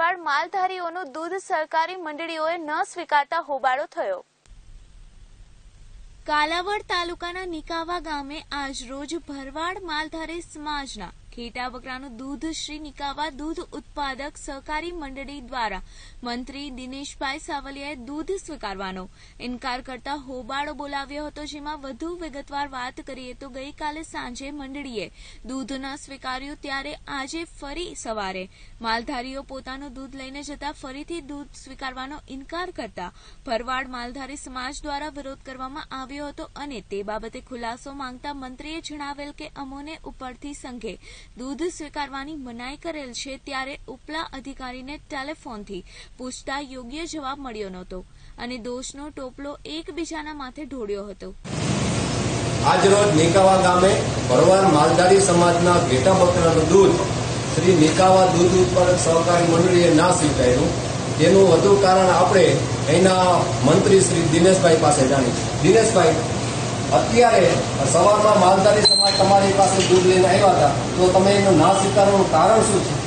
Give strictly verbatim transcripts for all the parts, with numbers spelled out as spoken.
ભરવાડ માલધારીઓનું દૂધ સરકારી મંડળીઓએ ન સ્વીકારતા હોબાળો થયો। કાલાવડ તાલુકાના નિકાવા ગામે આજ રોજ ભરવાડ માલધારી સમાજના ખેટા બકરાનું દૂધ શ્રી નિકાવા દૂધ ઉત્પાદક સહકારી મંડળી દ્વારા મંત્રી દિનેશભાઈ સાવલિયાએ દૂધ સ્વીકારવાનો ઇનકાર કરતા હોબાળો બોલાવ્યો હતો, જેમાં વધુ વિગતવાર વાત કરીએ તો ગઈકાલે સાંજે મંડળીએ દૂધ ન સ્વીકાર્યું, ત્યારે આજે ફરી સવારે માલધારીઓ પોતાનું દૂધ લઈને જતા ફરીથી દૂધ સ્વીકારવાનો ઇનકાર કરતા ભરવાડ માલધારી સમાજ દ્વારા વિરોધ કરવામાં આવ્યો હતો અને તે બાબતે ખુલાસો માંગતા મંત્રીએ જણાવેલ કે અમોને ઉપરથી સંઘે દૂધ સ્વીકારવાની મનાઈ કરેલ છે, ત્યારે ઉપલા અધિકારીને ટેલિફોનથી પૂછતા યોગ્ય જવાબ મળ્યો નહોતો અને દોષનો ટોપલો એકબીજાના માથે ઢોળ્યો હતો। આજરોજ નિકાવા ગામે ભરવાડ માલધારી સમાજના ઘેટા બકરાનું દૂધ શ્રી નિકાવા દૂધ ઉત્પાદક સહકારી મંડળીએ ના સ્વીકાર્યું, તેનું વધુ કારણ આપણે અહીંના મંત્રી શ્રી દિનેશભાઈ પાસે જાણીશું। દિનેશભાઈ, અત્યારે સવારમાં માલધારી સમાજ તમારી પાસે દૂધ લઈને આવ્યા હતા, તો તમે એનું ના સ્વીકારવાનું કારણ શું છે?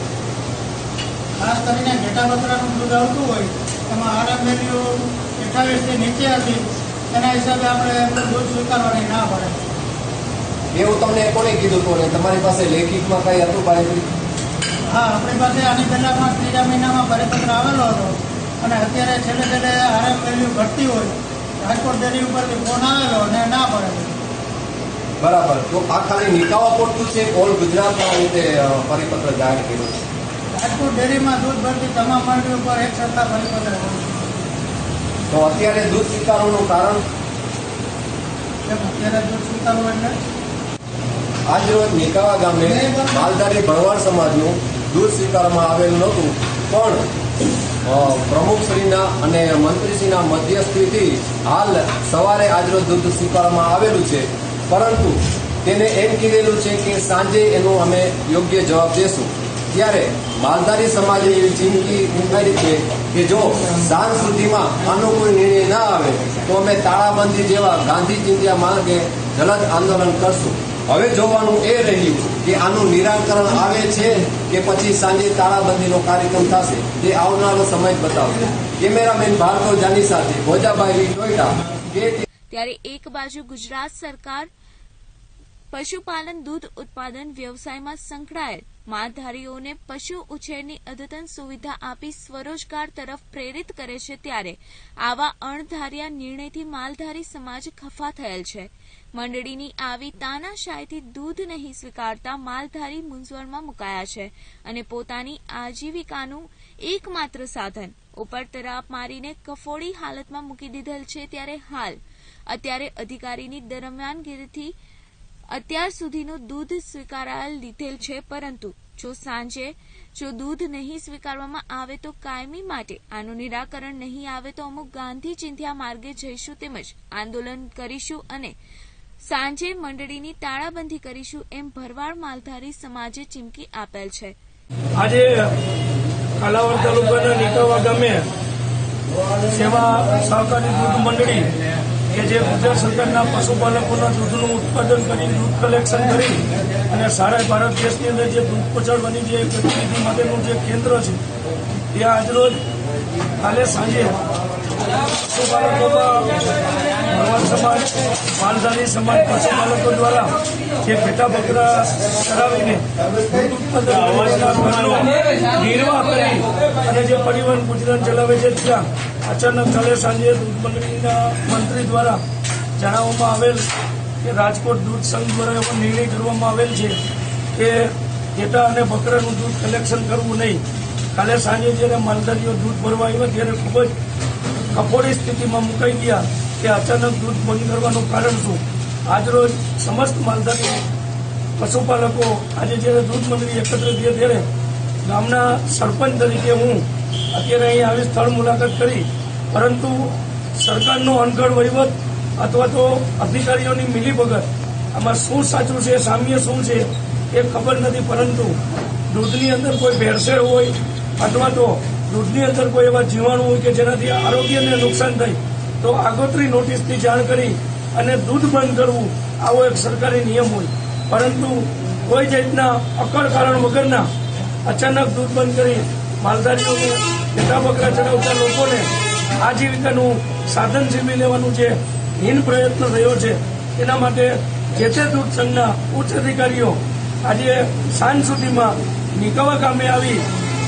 ખાસ કરીને ઘેટા બકરાનું દૂધ આવતું હોય એમાં આરએમ વેલ્યુ અઠ્ઠાવીસ થી નીચે હતી, એના હિસાબે આપણે દૂધ સ્વીકારવાની ના પડે। એવું તમને કોને કીધું હતું ને તમારી પાસે લેખિતમાં કઈ હતું બાળકી? હા, આપણી પાસે આની પહેલામાં ત્રીજા મહિનામાં પરિપત્ર આવેલો હતો અને અત્યારે છેલ્લે છેલ્લે આરએમ વેલ્યુ ઘટતી હોય રાજકોટ ડેરી ઉપરથી ફોન આવેલો અને ના પડે। બરાબર, તો આ ખાલી નિકાવા પૂરતું છે, ઓલ ગુજરાતમાં રીતે પરિપત્ર જાહેર કર્યો છે? રાજકોટ ડેરીમાં દૂધ ભરતી તમામ મંડળી ઉપર એક સરખા પરિપત્ર હોય। તો અત્યારે દૂધ સ્વીકારવાનું કારણ? અત્યારે દૂધ સ્વીકારવું એટલે આજ રોજ નિકાવા ગામે માલધારી ભરવાડ સમાજનું દૂધ સ્વીકારવામાં આવેલું નહોતું, પણ પ્રમુખશ્રીના અને મંત્રીશ્રીના મધ્યસ્થીથી હાલ સવારે આજરોજ દૂધ સ્વીકારવામાં આવેલું છે, પરંતુ તેને એમ કીધેલું છે કે સાંજે એનો અમે યોગ્ય જવાબ દેશું। ત્યારે માલધારી સમાજે એવી ચીમકી ઉઠાવી છે કે જો સાંજ સુધીમાં આનો કોઈ નિર્ણય ના આવે તો અમે તાળાબંધી જેવા ગાંધી ચિંધ્યા માર્ગે જલદ આંદોલન કરશું। હવે જોવાનું એ રહ્યું કે આનું નિરાકરણ આવે છે કે પછી સાંજે તાળાબંધીનો કાર્યક્રમ થશે, તે આવનારો સમય બતાવશે। કેમેરામેન ભાર્ગવ જાની સાથે ભોજાભાઈ ટોયટા। ત્યારે એક બાજુ ગુજરાત સરકાર પશુપાલન દૂધ ઉત્પાદન વ્યવસાયમાં સંકળાયેલ માલધારીઓને પશુ ઉછેરની અદ્યતન સુવિધા આપી સ્વરોજગાર તરફ પ્રેરિત કરે છે, ત્યારે આવા અણધાર્યા નિર્ણયથી માલધારી સમાજ ખફા થયેલ છે। મંડળીની આવી તાનાશાહીથી દૂધ નહીં સ્વીકારતા માલધારી મૂંઝવણમાં મુકાયા છે અને પોતાની આજીવિકાનું એકમાત્ર સાધન ઉપર તરાપ મારીને કફોડી હાલતમાં મૂકી દીધેલ છે। ત્યારે હાલ અત્યારે અધિકારીની દરમિયાનગીરીથી અત્યાર સુધીનું દૂધ સ્વીકારાયેલ લીધેલ છે, પરંતુ જો સાંજે જો દૂધ નહીં સ્વીકારવામાં આવે તો કાયમી માટે આનું નિરાકરણ નહીં આવે તો અમુક ગાંધી ચિંધ્યા માર્ગે જઈશું, તેમજ આંદોલન કરીશું અને સાંજે મંડળીની તાળાબંધી કરીશું, એમ ભરવાડ માલધારી સમાજે ચીમકી આપેલ છે। આજે કાલાવડ તાલુકાના નિકાવા ગામે સેવા સહકારી દૂધ મંડળી કે જે ગુજરાત સરકારના પશુપાલકોના દૂધનું ઉત્પાદન કરી દૂધ કલેક્શન કરી અને સારા ભારત દેશની અંદર જે દૂધ પહોંચાડવાની જે ગતિવિધિ માટેનું જે કેન્દ્ર છે, ત્યાં આજરોજ કાલે સાંજે પશુપાલકોમાં ભરવાડ સમાજ માલધારી સમાજ પશુપાલકો દ્વારા જે ઘેટા બકરા કરાવીને દૂધ ઉત્પાદન નિર્વાહ કરી અને જે પરિવહન ગુજરાન ચલાવે છે, ત્યાં અચાનક કાલે સાંજે દૂધ મંડળીના મંત્રી દ્વારા જણાવવામાં આવેલ કે રાજકોટ દૂધ સંઘ દ્વારા એવો નિર્ણય કરવામાં આવેલ છે કે ઘેટા અને બકરાનું દૂધ કલેક્શન કરવું નહીં। કાલે સાંજે જ્યારે માલધારીઓ દૂધ ભરવા આવ્યા ત્યારે ખૂબ જ કફોડી સ્થિતિમાં મુકાઈ ગયા કે અચાનક દૂધ બંધ કરવાનું કારણ શું? આજરોજ સમસ્ત માલધારી પશુપાલકો આજે જ્યારે દૂધ મંડળી એકત્રિત થયા ત્યારે ગામના સરપંચ તરીકે હું અત્યારે અહીં આવી સ્થળ મુલાકાત કરી, પરંતુ સરકારનો અનગઢ વહીવટ અથવા તો અધિકારીઓની મિલીભગત આમાં શું સાચું છે, સામ્ય શું છે એ ખબર નથી, પરંતુ દૂધની અંદર કોઈ ભેળસેળ હોય અથવા તો દૂધની અંદર કોઈ એવા જીવાણુ હોય કે જેનાથી આરોગ્યને નુકસાન થાય તો આગોતરી નોટિસથી જાણ કરી અને દૂધ બંધ કરવું આવો એક સરકારી નિયમ હોય, પરંતુ કોઈ જાતના અકળ કારણ વગરના અચાનક દૂધ બંધ કરી માલધારીઓને પેટા બકરા ચડાવતા લોકોને આજીવિકાનું સાધન છીનવી લેવાનું જે હીન પ્રયત્ન થયો છે એના માટે જે તે દૂધ સંઘના ઉચ્ચ અધિકારીઓ આજે સાંજ સુધીમાં નિકાવા ગામે આવી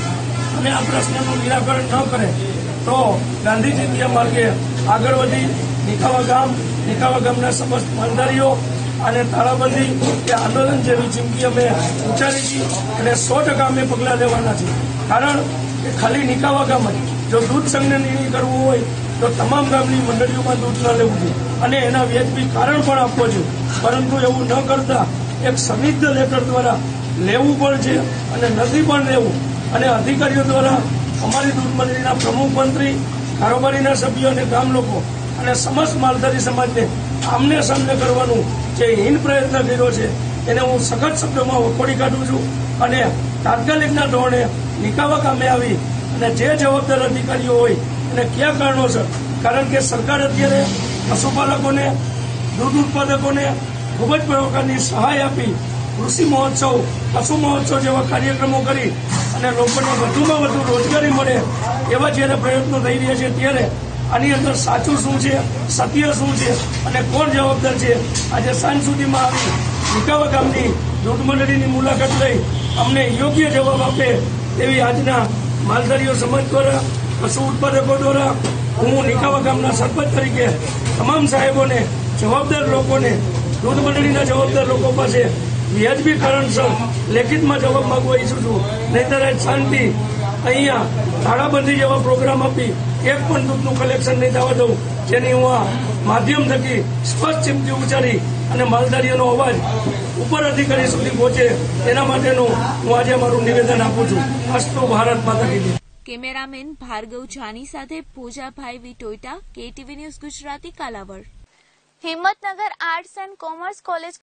અને આ પ્રશ્નનું નિરાકરણ ન કરે તો ગાંધીજી માર્ગે આગળ વધી નિકાવા ગામ નિકાવા ગામના સમસ્ત માલધારીઓ અને તાળાબંધી કે આંદોલન જેવી ચીમકી અમે ઉચ્ચારી છે અને સો ટકા અમે પગલાં લેવાના છે. કારણ કે ખાલી નિકાવા ગામ જ જો દૂધ સંઘને નિર્ણય કરવું હોય તો તમામ ગામની મંડળીઓમાં દૂધ ન લેવું જોઈએ અને એના વ્યાજબી કારણ પણ આપવો જોઈએ. પરંતુ એવું ન કરતા એક સંદિગ્ધ લેટર દ્વારા લેવું પણ છે અને નથી પણ લેવું અને અધિકારીઓ દ્વારા અમારી દૂધ મંડળીના પ્રમુખ મંત્રી કારોબારીના સભ્યો અને ગામ લોકો અને સમસ્ત માલધારી સમાજને આમને સામને કરવાનું જે હીન પ્રયત્ન કર્યો છે એને હું સખત શબ્દોમાં વખોડી કાઢું છું અને તાત્કાલિકના ધોરણે નિકાવા ગામે આવી અને જે જવાબદાર અધિકારીઓ હોય એને કયા કારણોસર કારણ કે સરકાર અત્યારે પશુપાલકોને દૂધ ઉત્પાદકોને ખૂબ જ પ્રકારની સહાય આપી કૃષિ મહોત્સવ પશુ મહોત્સવ જેવા કાર્યક્રમો કરી અને લોકોને વધુમાં વધુ રોજગારી મળે એવા જ્યારે પ્રયત્નો થઈ રહ્યા છે ત્યારે આની અંદર સાચું શું છે સત્ય શું છે અને કોણ જવાબદાર છે આજે સાંજ સુધીમાં આવી નિકાવા ગામની દૂધ મંડળીની મુલાકાત લઈ અમને યોગ્ય જવાબ આપે એવી આજના માલધારીઓ સમાજ દ્વારા પશુ ઉત્પાદકો દ્વારા હું નિકાવા ગામના સરપંચ તરીકે તમામ સાહેબોને જવાબદાર લોકોને દૂધ મંડળીના જવાબદાર લોકો પાસે વ્યાજબી કારણસર લેખિતમાં જવાબ માંગવા ઈચ્છું છું. નહીંતર શાંતિ અહીંયા તાળાબંધી જેવા પ્રોગ્રામ આપી એક પણ દૂધનું કલેક્શન નહીં થવા દઉં જેની હું આ માધ્યમ થકી સ્પષ્ટ ચીમકી ઉચ્ચારી અને માલધારીઓનો અવાજ ઉપર અધિકારી સુધી પહોંચે એના માટેનું હું આજે મારું નિવેદન આપું છું. અસ્તુ ભારત માતા કી જય. કેમેરામેન ભાર્ગવ જાની સાથે પૂજાભાઈ વી ટોઈટા, KTV news Gujarati, Kalavad. Himmatnagar arts and commerce college